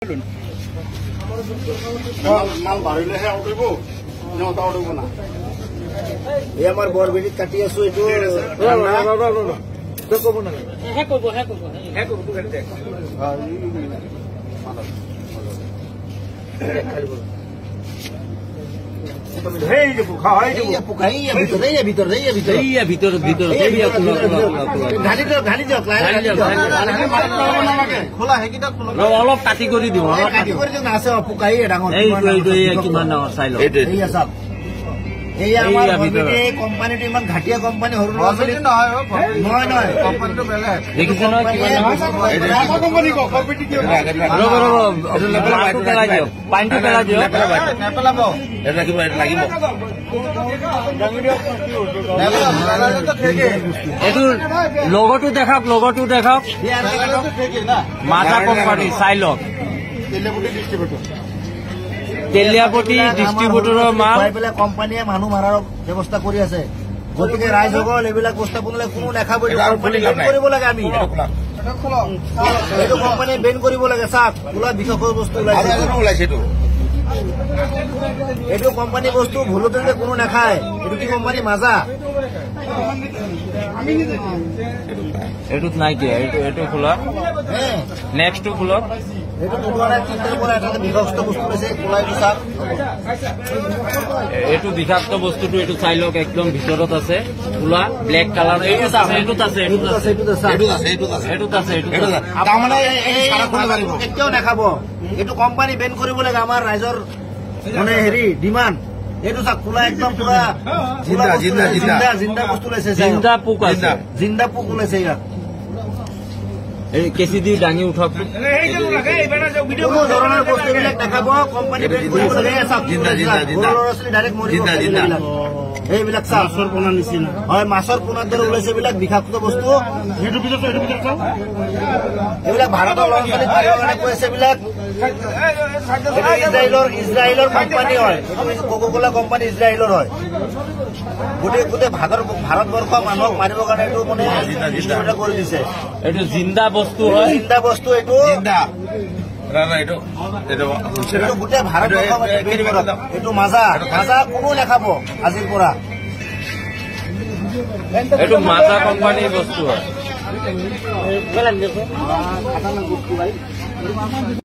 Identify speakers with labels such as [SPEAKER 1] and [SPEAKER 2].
[SPEAKER 1] দিম
[SPEAKER 2] মাল বাঢ়িলেহে আউটিব নটা আউটিব না
[SPEAKER 3] এই আমাৰ বৰবেলিত কাটি আছো এইটো ক'ব নালাগে
[SPEAKER 1] হে কৰিব অলপ কাটি কৰি দিব কিমান ডাঙৰ চাই লওক
[SPEAKER 3] কোম্পানীটো ইমান ঘাটিয়া কোম্পানী সৰু নহয় কোম্পানীটো বেলেগ
[SPEAKER 1] দেখিছে নহয় পেলাই দিয়ক পানীটো পেলাই দিয়ক
[SPEAKER 3] নেপেলাব
[SPEAKER 1] এইটো লগতো দেখাওক মাথা কোম্পানী চাই লওক তেলিয়াপতি ডিষ্ট্ৰিবিউটৰৰ মাল
[SPEAKER 3] কোম্পানীয়ে মানুহ মাৰাৰ ব্যৱস্থা কৰি আছে গতিকে ৰাইজসকল এইবিলাক বস্তু বনালে কোনো দেখাব কৰিব লাগে আমি এইটো কোম্পানীয়ে বেন কৰিব লাগে চাওক ওলা বিষয়ৰ বস্তু ওলাইছে এইটো কোম্পানী বস্তু ভুলতে যে কোনো নাখায় এইটো কি কোম্পানী মাজা
[SPEAKER 1] এইটোত নাই কিয় এইটো খোলা নেক্সটটো খোলক এইটো বিষাক্ত বস্তুটো এইটো চাই লওক একদম ভিতৰত আছে খোলা ব্লেক কালাৰ এইটোত আছে
[SPEAKER 3] কেতিয়াও নাখাব এইটো কোম্পানী বেন কৰিব লাগে আমাৰ ৰাইজৰ মানে হেৰি ডিমাণ্ড এইটো চাওক খোলা একদম পুৰা জিন্দা বস্তু ওলাইছে জিন্দা পোক ওলাইছে ইয়াত
[SPEAKER 1] কেঁচি দি দাঙি উঠক
[SPEAKER 3] কোনো ধৰণৰ বস্তুবিলাক দেখাব কোম্পানী বেন কৰিব লাগে এইবিলাক মাছৰ পোনাৰ নিচিনা হয় মাছৰ পোনাৰ দৰে ওলাইছে এইবিলাক বিষাক্ত বস্তু এইবিলাক ভাৰতৰ ল'ৰা ছোৱালীক মাৰিবৰ কাৰণে কৈছে এইবিলাক ইজৰাইলৰ কোম্পানী হয় কোকা-কোলা কোম্পানী ইজৰাইলৰ হয় গোটেই ভাৰতবৰ্ষ মানুহক মাৰিবৰ কাৰণে এইটো মানে কৰি দিছে
[SPEAKER 1] এইটো জিন্দা বস্তু হয়
[SPEAKER 3] এইটো গোটেই ভাৰতবৰ্ষ এইটো মাজা কোনো নাখাব আজিৰ পৰা
[SPEAKER 1] এইটো মাজা কোম্পানীৰ বস্তু হয়